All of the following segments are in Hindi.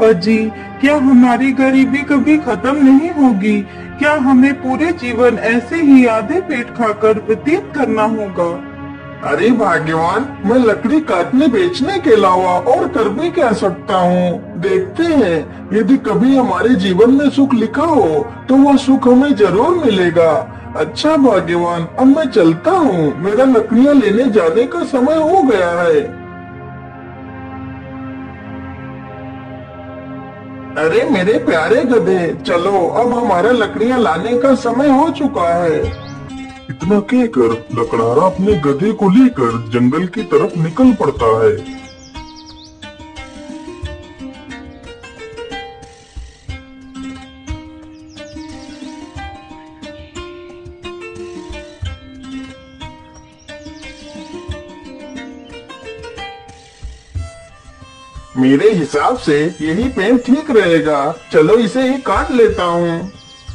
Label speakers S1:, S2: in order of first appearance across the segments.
S1: पापा जी, क्या हमारी गरीबी कभी खत्म नहीं होगी? क्या हमें पूरे जीवन ऐसे ही आधे पेट खाकर व्यतीत करना होगा?
S2: अरे भाग्यवान, मैं लकड़ी काटने बेचने के अलावा और कर भी क्या सकता हूँ। देखते हैं, यदि कभी हमारे जीवन में सुख लिखा हो तो वह सुख हमें जरूर मिलेगा। अच्छा भाग्यवान, अब मैं चलता हूँ, मेरा लकड़ियाँ लेने जाने का समय हो गया है। अरे मेरे प्यारे गधे, चलो, अब हमारा लकड़ियाँ लाने का समय हो चुका है।
S3: इतना कहकर लकड़हारा अपने गधे को लेकर जंगल की तरफ निकल पड़ता है।
S2: मेरे हिसाब से यही पेन ठीक रहेगा। चलो इसे ही काट लेता हूँ।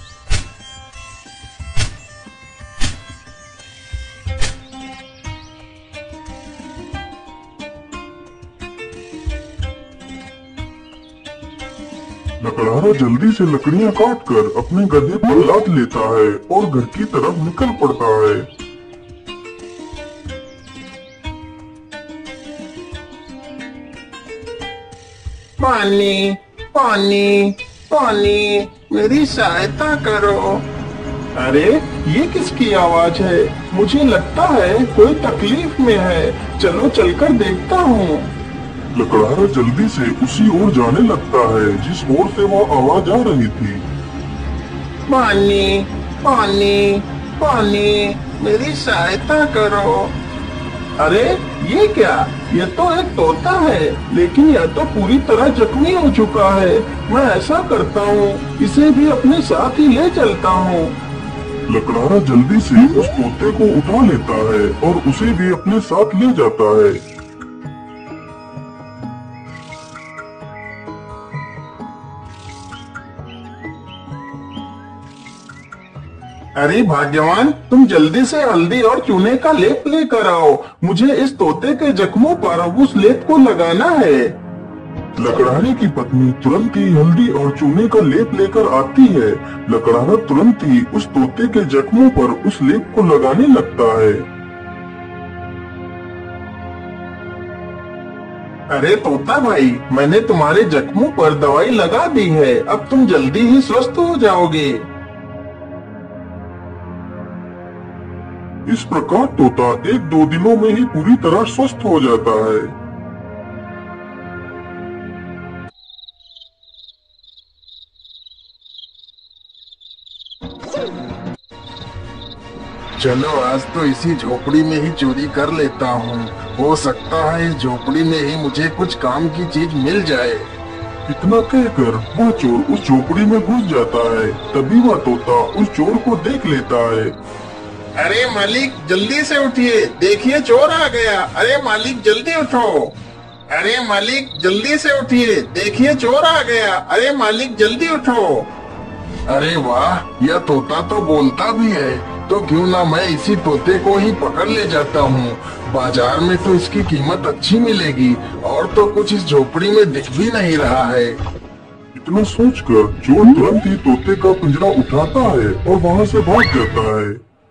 S3: लकड़हारा जल्दी से लकड़ियां काटकर अपने गधे पर लाद लेता है और घर की तरफ निकल पड़ता है।
S2: पानी पानी पानी, मेरी सहायता करो। अरे ये किसकी आवाज है? मुझे लगता है कोई तकलीफ में है। चलो चलकर देखता हूँ।
S3: लकड़हारा जल्दी से उसी ओर जाने लगता है जिस ओर से वह आवाज आ रही थी।
S2: पानी पानी पानी, मेरी सहायता करो। अरे ये क्या? ये तो एक तोता है, लेकिन यह तो पूरी तरह जख्मी हो चुका है। मैं ऐसा करता हूँ, इसे भी अपने साथ ही ले चलता हूँ।
S3: लकड़हारा जल्दी से उस तोते को उठा लेता है और उसे भी अपने साथ ले जाता है।
S2: अरे भाग्यवान, तुम जल्दी से हल्दी और चूने का लेप लेकर आओ। मुझे इस तोते के जख्मों पर उस लेप को लगाना है।
S3: लकड़हारे की पत्नी तुरंत ही हल्दी और चूने का लेप लेकर आती है। लकड़हारा तुरंत ही उस तोते के जख्मों पर उस लेप को लगाने लगता है।
S2: अरे तोता भाई, मैंने तुम्हारे जख्मों पर दवाई लगा दी है। अब तुम जल्दी ही स्वस्थ हो जाओगे।
S3: इस प्रकार तोता 1-2 दिनों में ही पूरी तरह स्वस्थ हो जाता है।
S2: चलो आज तो इसी झोपड़ी में ही चोरी कर लेता हूँ। हो सकता है इस झोपड़ी में ही मुझे कुछ काम की चीज मिल जाए।
S3: इतना कहकर वह चोर उस झोपड़ी में घुस जाता है। तभी वह तोता उस चोर को देख लेता है।
S2: अरे मालिक, जल्दी से उठिए, देखिए चोर आ गया। अरे मालिक जल्दी उठो। अरे मालिक जल्दी से उठिए, देखिए चोर आ गया। अरे मालिक जल्दी उठो। अरे वाह, यह तोता तो बोलता भी है। तो क्यों ना मैं इसी तोते को ही पकड़ ले जाता हूँ। बाजार में तो इसकी कीमत अच्छी मिलेगी और तो कुछ इस झोपड़ी में दिख भी नहीं रहा है।
S3: इतना सोचकर चोर तुरंत ही तोते का पिंजरा उठाता है और वहाँ से भाग जाता है।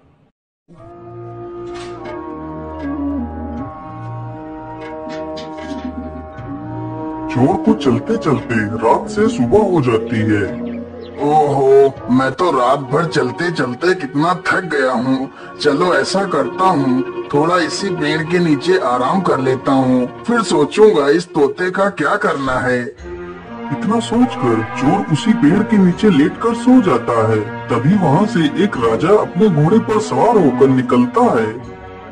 S3: चोर को चलते चलते रात से सुबह हो जाती है।
S2: ओहो, मैं तो रात भर चलते चलते कितना थक गया हूँ। चलो ऐसा करता हूँ, थोड़ा इसी पेड़ के नीचे आराम कर लेता हूँ, फिर सोचूंगा इस तोते का क्या करना है।
S3: इतना सोचकर चोर उसी पेड़ के नीचे लेटकर सो जाता है। तभी वहाँ से एक राजा अपने घोड़े पर सवार होकर निकलता है।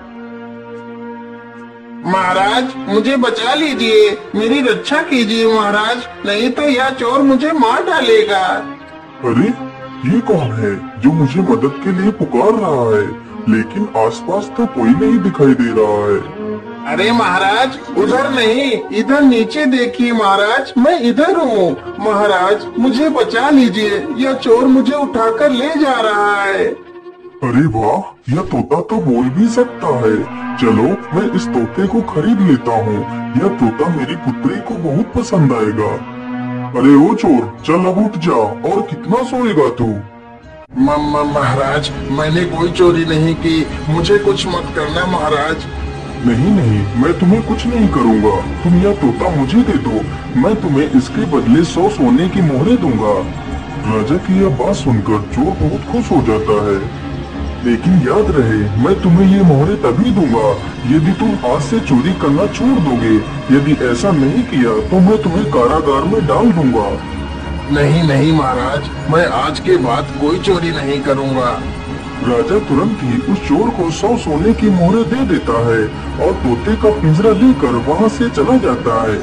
S2: महाराज मुझे बचा लीजिए, मेरी रक्षा कीजिए महाराज, नहीं तो यह चोर मुझे मार डालेगा।
S3: अरे ये कौन है जो मुझे मदद के लिए पुकार रहा है? लेकिन आसपास तो कोई नहीं दिखाई दे रहा है।
S2: अरे महाराज, उधर नहीं, इधर नीचे देखिए महाराज, मैं इधर हूँ। महाराज मुझे बचा लीजिए, यह चोर मुझे उठाकर ले जा रहा है।
S3: अरे वाह, यह तोता तो बोल भी सकता है। चलो मैं इस तोते को खरीद लेता हूँ। यह तोता मेरी पुत्री को बहुत पसंद आएगा। अरे ओ चोर, चल अब उठ जा। और कितना सोएगा तू?
S2: महाराज, मैंने कोई चोरी नहीं की, मुझे कुछ मत करना महाराज।
S3: नहीं नहीं, मैं तुम्हें कुछ नहीं करूँगा। तुम यह तोता मुझे दे दो, मैं तुम्हें इसके बदले 100 सोने की मोहरें दूंगा। राजा की यह बात सुनकर चोर बहुत खुश हो जाता है। लेकिन याद रहे, मैं तुम्हें ये मोहरें तभी दूंगा यदि तुम आज से चोरी करना छोड़ दोगे। यदि ऐसा नहीं किया तो मैं तुम्हें कारागार में डाल दूंगा।
S2: नहीं नहीं महाराज, मैं आज के बाद कोई चोरी नहीं करूंगा।
S3: राजा तुरंत ही उस चोर को 100 सोने की मोहरें दे देता है और तोते का पिंजरा लेकर वहाँ से चला जाता है।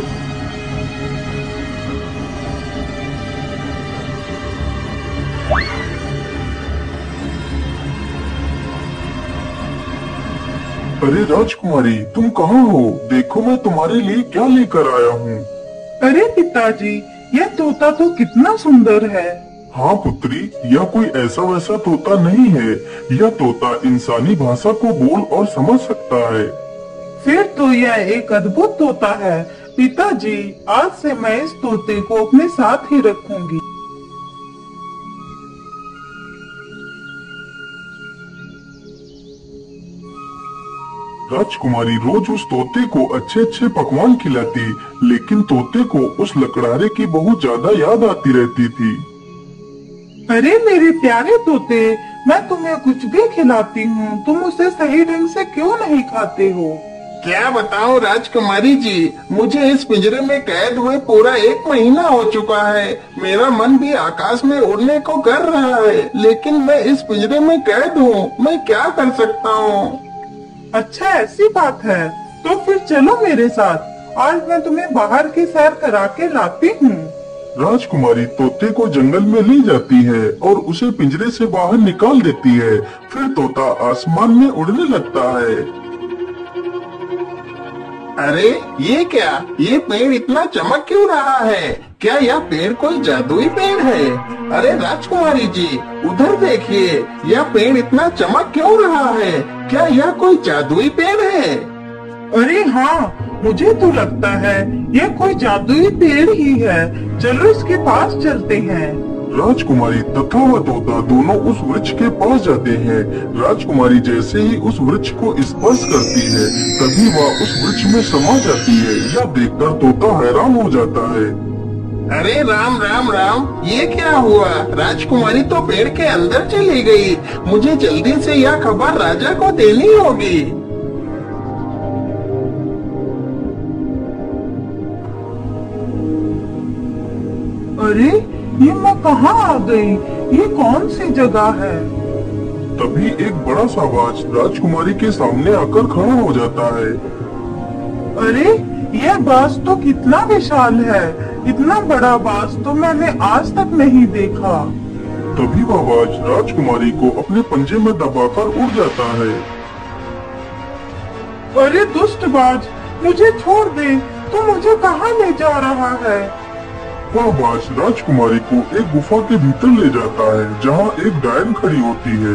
S3: अरे राजकुमारी, तुम कहाँ हो? देखो मैं तुम्हारे लिए क्या लेकर आया हूँ।
S1: अरे पिताजी, यह तोता तो कितना सुंदर है।
S3: हाँ पुत्री, यह कोई ऐसा वैसा तोता नहीं है। यह तोता इंसानी भाषा को बोल और समझ सकता है।
S1: फिर तो यह एक अद्भुत तोता है। पिताजी, आज से मैं इस तोते को अपने साथ ही रखूंगी।
S3: राजकुमारी रोज उस तोते को अच्छे अच्छे पकवान खिलाती, लेकिन तोते को उस लकड़हारे की बहुत ज्यादा याद आती रहती थी।
S1: अरे मेरे प्यारे तोते, मैं तुम्हें कुछ भी खिलाती हूँ, तुम उसे सही ढंग से क्यों नहीं खाते हो?
S2: क्या बताऊं राजकुमारी जी, मुझे इस पिंजरे में कैद हुए पूरा 1 महीना हो चुका है। मेरा मन भी आकाश में उड़ने को कर रहा है, लेकिन मैं इस पिंजरे में कैद हूँ। मैं क्या कर सकता हूँ?
S1: अच्छा ऐसी बात है, तो फिर चलो मेरे साथ। आज मैं तुम्हें बाहर की सैर करा के लाती हूँ।
S3: राजकुमारी तोते को जंगल में ले जाती है और उसे पिंजरे से बाहर निकाल देती है। फिर तोता आसमान में उड़ने लगता है।
S2: अरे ये क्या, ये पेड़ इतना चमक क्यों रहा है? क्या यह पेड़ कोई जादुई पेड़ है? अरे राजकुमारी जी, उधर देखिए, यह पेड़ इतना चमक क्यों रहा है? क्या यह कोई जादुई पेड़ है?
S1: अरे हाँ, मुझे तो लगता है ये कोई जादुई पेड़ ही है। चलो इसके पास चलते हैं।
S3: राजकुमारी तथा वह तोता दोनों उस वृक्ष के पास जाते हैं। राजकुमारी जैसे ही उस वृक्ष को स्पर्श करती है, तभी वह उस वृक्ष में समा जाती है। यह देखकर तोता हैरान हो जाता है।
S2: अरे राम राम राम, ये क्या हुआ? राजकुमारी तो पेड़ के अंदर चली गई। मुझे जल्दी से यह खबर राजा को देनी होगी।
S1: अरे ये मैं कहाँ आ गई? ये कौन सी जगह है?
S3: तभी एक बड़ा सा बाज राजकुमारी के सामने आकर खड़ा हो जाता है।
S1: अरे यह बाज तो कितना विशाल है। इतना बड़ा बाज तो मैंने आज तक नहीं देखा।
S3: तभी वह बाज राजकुमारी को अपने पंजे में दबाकर उड़ जाता है।
S1: अरे दुष्ट बाज, मुझे छोड़ दे। तू मुझे कहाँ ले जा रहा है?
S3: वह बाज राजकुमारी को एक गुफा के भीतर ले जाता है, जहाँ एक डायन खड़ी होती है।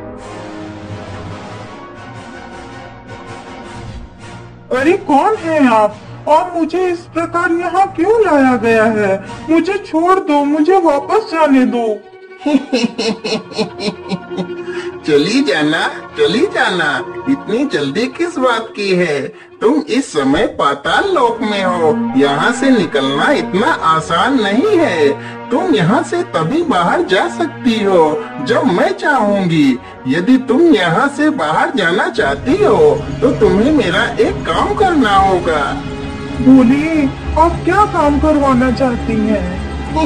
S1: अरे कौन है आप और मुझे इस प्रकार यहाँ क्यों लाया गया है? मुझे छोड़ दो, मुझे वापस जाने दो।
S2: चली जाना, चली जाना, इतनी जल्दी किस बात की है? तुम इस समय पाताल लोक में हो। यहाँ से निकलना इतना आसान नहीं है। तुम यहाँ से तभी बाहर जा सकती हो जब मैं चाहूँगी। यदि तुम यहाँ से बाहर जाना चाहती हो तो तुम्हें मेरा एक काम करना होगा।
S1: बोलिए, आप क्या काम करवाना चाहती हैं?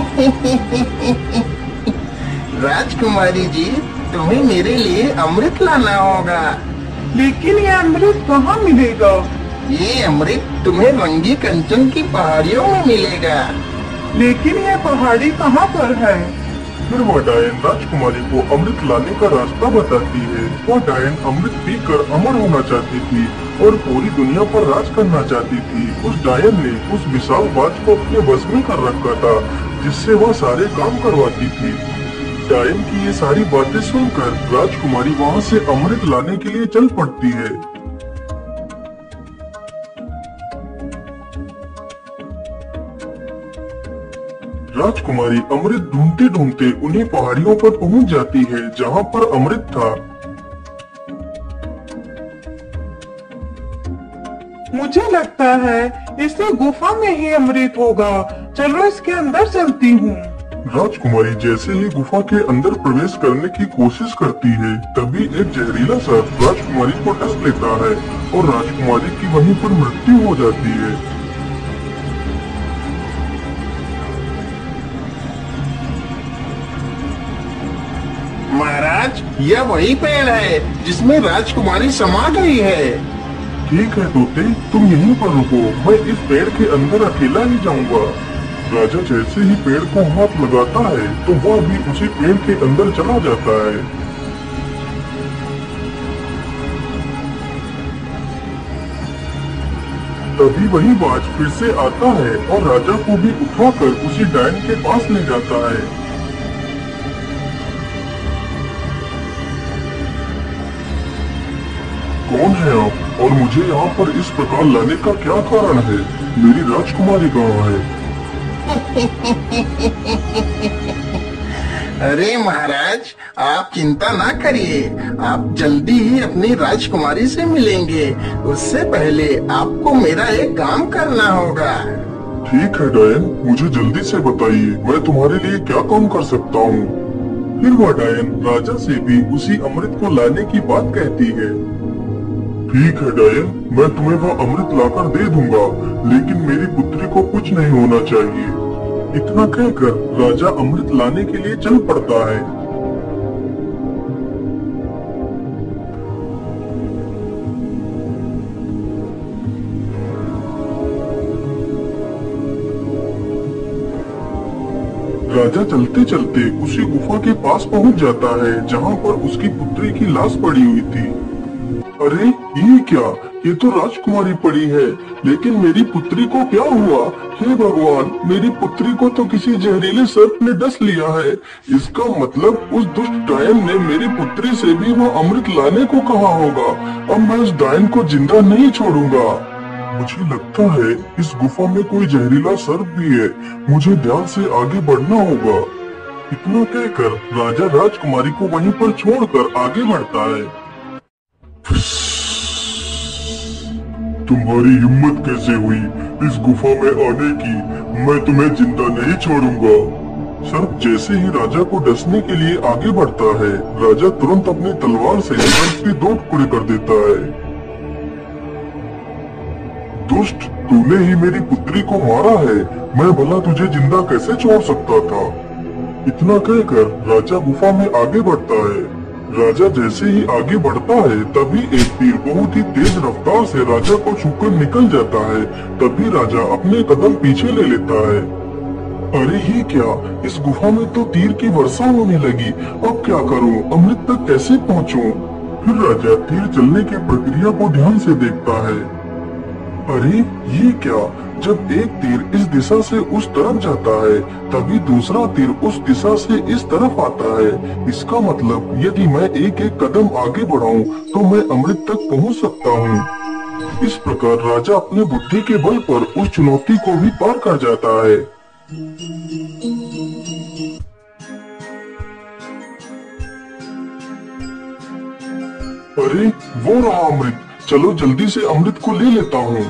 S2: राजकुमारी जी, तुम्हें मेरे लिए अमृत लाना होगा।
S1: लेकिन ये अमृत कहाँ मिलेगा?
S2: ये अमृत तुम्हें रंगी कंचन की पहाड़ियों में मिलेगा।
S1: लेकिन ये पहाड़ी कहाँ पर है?
S3: फिर वह डायन राजकुमारी को अमृत लाने का रास्ता बताती है। वह डायन अमृत पीकर अमर होना चाहती थी और पूरी दुनिया पर राज करना चाहती थी। उस डायन ने उस विशाल बाज को अपने बस में कर रखा था, जिससे वह सारे काम करवाती थी। डायन की ये सारी बातें सुनकर राजकुमारी वहाँ से अमृत लाने के लिए चल पड़ती है। राजकुमारी अमृत ढूंढते ढूंढते उन्हीं पहाड़ियों पर पहुंच जाती है जहां पर अमृत था।
S1: मुझे लगता है इसी गुफा में ही अमृत होगा। चलो इसके अंदर चलती हूँ।
S3: राजकुमारी जैसे ही गुफा के अंदर प्रवेश करने की कोशिश करती है, तभी एक जहरीला सर्प राजकुमारी को डस लेता है और राजकुमारी की वहीं पर मृत्यु हो जाती है।
S2: महाराज, यह वही पेड़ है जिसमें राजकुमारी समा गई है।
S3: ठीक है तोते, तुम यहीं पर रुको, मैं इस पेड़ के अंदर अकेला ही जाऊंगा। राजा जैसे ही पेड़ को हाथ लगाता है तो वह भी उसी पेड़ के अंदर चला जाता है। तभी वही बाज फिर से आता है और राजा को भी उठाकर उसी डायन के पास ले जाता है। कौन है आप और मुझे यहाँ पर इस प्रकार लाने का क्या कारण है? मेरी राजकुमारी कहाँ है?
S2: अरे महाराज, आप चिंता ना करिए, आप जल्दी ही अपनी राजकुमारी से मिलेंगे। उससे पहले आपको मेरा एक काम करना होगा।
S3: ठीक है डायन, मुझे जल्दी से बताइए, मैं तुम्हारे लिए क्या काम कर सकता हूँ। फिर वह डायन राजा से भी उसी अमृत को लाने की बात कहती है। ठीक है डायन, मैं तुम्हें वह अमृत लाकर दे दूंगा, लेकिन मेरी पुत्री को कुछ नहीं होना चाहिए। इतना कहकर राजा अमृत लाने के लिए चल पड़ता है। राजा चलते चलते उसी गुफा के पास पहुंच जाता है जहां पर उसकी पुत्री की लाश पड़ी हुई थी। अरे ये क्या, ये तो राजकुमारी पड़ी है, लेकिन मेरी पुत्री को क्या हुआ? हे भगवान, मेरी पुत्री को तो किसी जहरीले सर्प ने डस लिया है। इसका मतलब उस दुष्ट डायन ने मेरी पुत्री से भी वो अमृत लाने को कहा होगा। अब मैं उस डायन को जिंदा नहीं छोड़ूंगा। मुझे लगता है इस गुफा में कोई जहरीला सर्प भी है, मुझे ध्यान से आगे बढ़ना होगा। इतना कहकर राजा राजकुमारी को वहीं पर छोड़कर आगे बढ़ता है। तुम्हारी हिम्मत कैसे हुई इस गुफा में आने की? मैं तुम्हें जिंदा नहीं छोड़ूंगा। सर्प जैसे ही राजा को डसने के लिए आगे बढ़ता है, राजा तुरंत अपनी तलवार से सर्प के 2 टुकड़े कर देता है। दुष्ट, तूने ही मेरी पुत्री को मारा है, मैं भला तुझे जिंदा कैसे छोड़ सकता था? इतना कहकर राजा गुफा में आगे बढ़ता है। राजा जैसे ही आगे बढ़ता है, तभी एक तीर बहुत ही तेज रफ्तार से राजा को छूकर निकल जाता है। तभी राजा अपने कदम पीछे ले लेता है। अरे ये क्या, इस गुफा में तो तीर की वर्षा होने लगी। अब क्या करूं, अमृत तक कैसे पहुंचूं? फिर राजा तीर चलने की प्रक्रिया को ध्यान से देखता है। अरे ये क्या, जब एक तीर इस दिशा से उस तरफ जाता है, तभी दूसरा तीर उस दिशा से इस तरफ आता है। इसका मतलब यदि मैं एक एक कदम आगे बढ़ाऊं तो मैं अमृत तक पहुंच सकता हूं। इस प्रकार राजा अपने बुद्धि के बल पर उस चुनौती को भी पार कर जाता है। अरे वो रहा अमृत, चलो जल्दी से अमृत को ले लेता हूँ।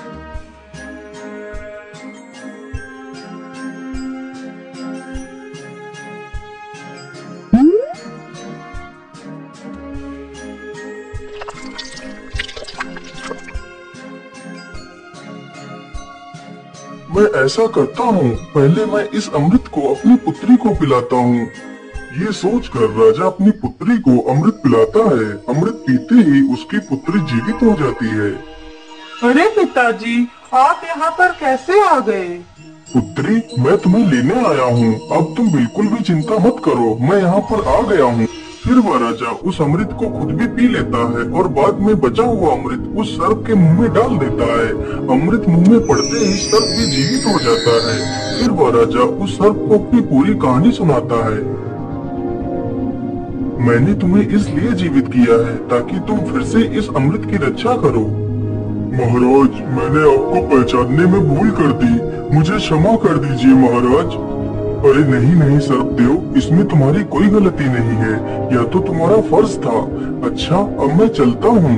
S3: मैं ऐसा करता हूँ, पहले मैं इस अमृत को अपनी पुत्री को पिलाता हूँ। ये सोचकर राजा अपनी पुत्री को अमृत पिलाता है। अमृत पीते ही उसकी पुत्री जीवित हो जाती है।
S1: अरे पिताजी, आप यहाँ पर कैसे आ गए?
S3: पुत्री, मैं तुम्हें लेने आया हूँ, अब तुम बिल्कुल भी चिंता मत करो, मैं यहाँ पर आ गया हूँ। फिर वह राजा उस अमृत को खुद भी पी लेता है और बाद में बचा हुआ अमृत उस सर्प के मुंह में डाल देता है। अमृत मुंह में पड़ते ही सर्प भी जीवित हो जाता है। फिर वह राजा उस सर्प को अपनी पूरी कहानी सुनाता है। मैंने तुम्हें इसलिए जीवित किया है ताकि तुम फिर से इस अमृत की रक्षा करो। महाराज, मैंने आपको पहचानने में भूल कर दी, मुझे क्षमा कर दीजिए महाराज। अरे नहीं नहीं सर्पदेव, इसमें तुम्हारी कोई गलती नहीं है, यह तो तुम्हारा फर्ज था। अच्छा अब मैं चलता हूँ।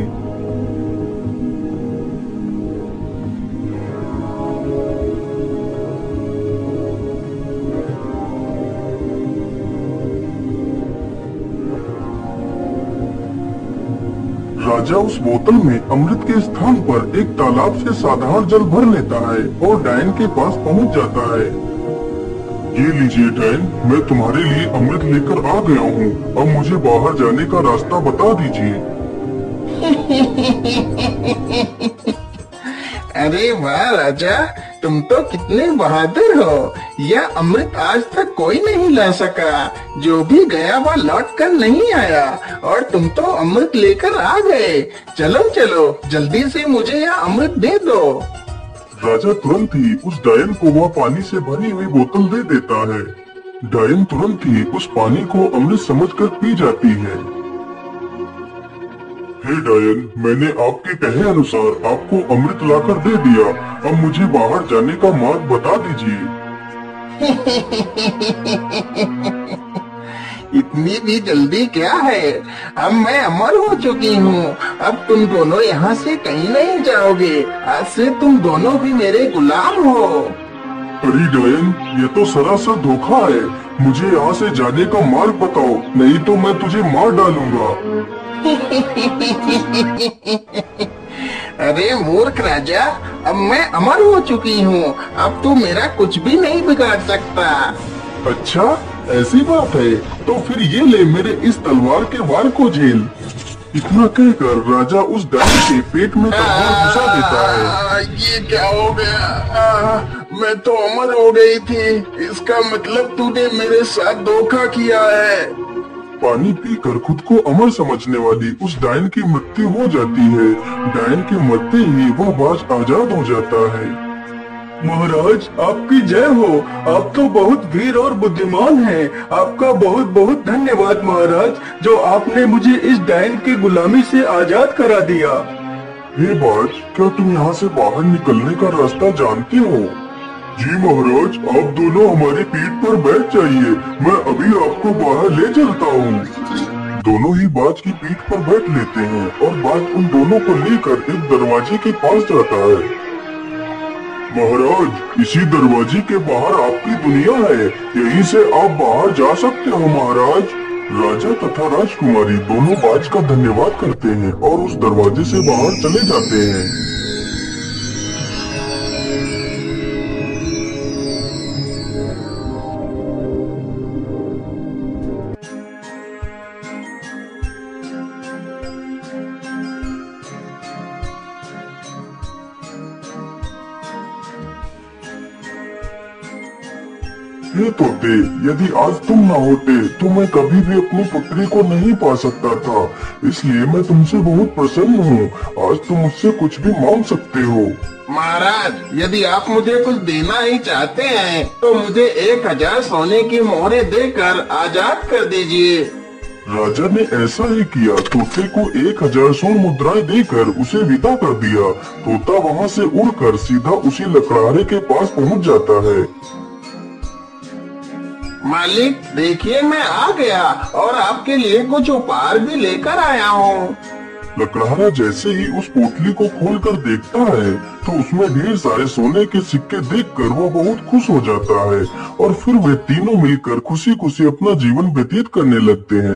S3: राजा उस बोतल में अमृत के स्थान पर एक तालाब से साधारण जल भर लेता है और डायन के पास पहुंच जाता है। ये लीजिए डायन, मैं तुम्हारे लिए अमृत लेकर आ गया हूँ। अब मुझे बाहर जाने का रास्ता बता दीजिए।
S2: अरे वाह राजा, तुम तो कितने बहादुर हो। यह अमृत आज तक कोई नहीं ला सका। जो भी गया वह लौट कर नहीं आया और तुम तो अमृत लेकर आ गए। चलो चलो जल्दी से मुझे यह अमृत दे दो।
S3: राजा तुरंत ही उस डायन को वह पानी से भरी हुई बोतल दे देता है। डायन तुरंत ही उस पानी को अमृत समझकर पी जाती है। हे डायन, मैंने आपके कहे अनुसार आपको अमृत लाकर दे दिया। अब मुझे बाहर जाने का मार्ग बता दीजिए।
S2: इतनी भी जल्दी क्या है, अब मैं अमर हो चुकी हूँ। अब तुम दोनों यहाँ से कहीं नहीं जाओगे। आज से तुम दोनों भी मेरे गुलाम हो।
S3: अरे डायन, ये तो सरासर धोखा है। मुझे यहाँ से जाने का मार्ग बताओ, नहीं तो मैं तुझे मार डालूंगा।
S2: अरे मूर्ख राजा, अब मैं अमर हो चुकी हूँ। अब तू मेरा कुछ भी नहीं बिगाड़ सकता।
S3: अच्छा ऐसी बात है, तो फिर ये ले मेरे इस तलवार के वार को झेल। इतना कहकर राजा उस डायन के पेट में तलवार घुसा देता है।
S2: ये क्या हो गया? मैं तो अमर हो गई थी। इसका मतलब तूने मेरे साथ धोखा किया है।
S3: पानी पीकर खुद को अमर समझने वाली उस डायन की मृत्यु हो जाती है। डायन के मरते ही वह बाज आजाद हो जाता है।
S1: महाराज आपकी जय हो। आप तो बहुत वीर और बुद्धिमान हैं। आपका बहुत बहुत धन्यवाद महाराज, जो आपने मुझे इस डायन की गुलामी से आजाद करा दिया।
S3: हे बाज, क्या तुम यहाँ से बाहर निकलने का रास्ता जानते हो? जी महाराज, आप दोनों हमारी पीठ पर बैठ जाइए, मैं अभी आपको बाहर ले चलता हूँ। दोनों ही बाज की पीठ पर बैठ लेते हैं और बाज उन दोनों को लेकर एक दरवाजे के पास जाता है। महाराज, इसी दरवाजे के बाहर आपकी दुनिया है, यहीं से आप बाहर जा सकते हो महाराज। राजा तथा राजकुमारी दोनों बाज का धन्यवाद करते हैं और उस दरवाजे से बाहर चले जाते हैं। हे तोते, यदि आज तुम न होते तो मैं कभी भी अपनी पुत्री को नहीं पा सकता था। इसलिए मैं तुमसे बहुत प्रसन्न हूँ। आज तुम मुझसे कुछ भी मांग सकते हो।
S2: महाराज, यदि आप मुझे कुछ देना ही चाहते हैं तो मुझे 1000 सोने की मोहरें देकर आजाद कर दीजिए।
S3: राजा ने ऐसा ही किया। तोते को 1000 स्वर्ण मुद्राएं देकर उसे विदा कर दिया। तोता वहाँ से उड़कर सीधा उसी लकड़हारे के पास पहुँच जाता है।
S2: मालिक देखिए, मैं आ गया और आपके लिए कुछ उपहार भी लेकर आया हूँ।
S3: लकड़हारा जैसे ही उस पोटली को खोलकर देखता है तो उसमें ढेर सारे सोने के सिक्के देखकर वो बहुत खुश हो जाता है और फिर वे तीनों मिलकर खुशी खुशी अपना जीवन व्यतीत करने लगते हैं।